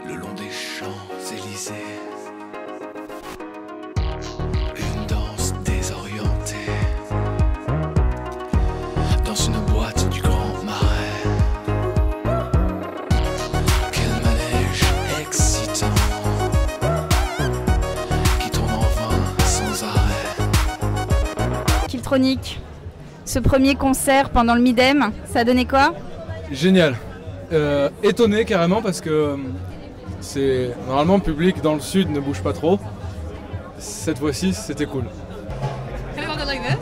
le long des Champs-Élysées. Une danse désorientée dans une boîte du Grand Marais. Quel manège excitant qui tourne en vain sans arrêt. Killtronic, ce premier concert pendant le Midem, ça a donné quoi? Génial. Étonné carrément parce que c'est normalement le public dans le sud ne bouge pas trop. Cette fois-ci c'était cool. Can I hold it like this?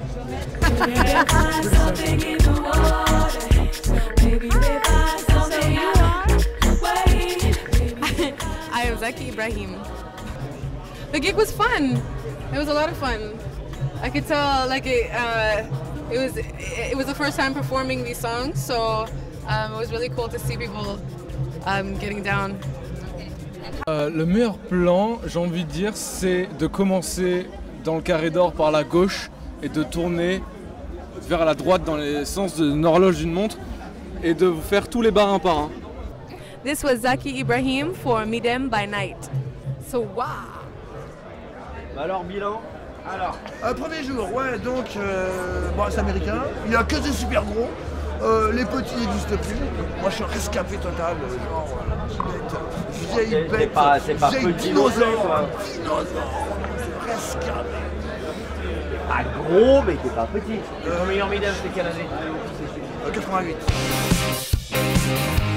I am Zaki Ibrahim. The gig was fun. It was a lot of fun. I could tell like it was the first time performing these songs, so it was really cool to see people getting down. Le meilleur plan, j'ai envie de dire, c'est de commencer dans le carré d'or par la gauche et de tourner vers la droite dans le sens d'une horloge d'une montre et de vous faire tous les bars un par un. This was Zaki Ibrahim for Midem by Night. So wow. Alors bilan. Alors. Premier jour, ouais, donc bon, c'est américain, il n'y a que des super gros, les petits n'existent plus. Moi je suis un rescapé total, genre vieille bête, c'est pas vieille petit dinosaure, rescapé. Pas gros, mais t'es pas petit. Le meilleur Midem, c'était quelle année? 88.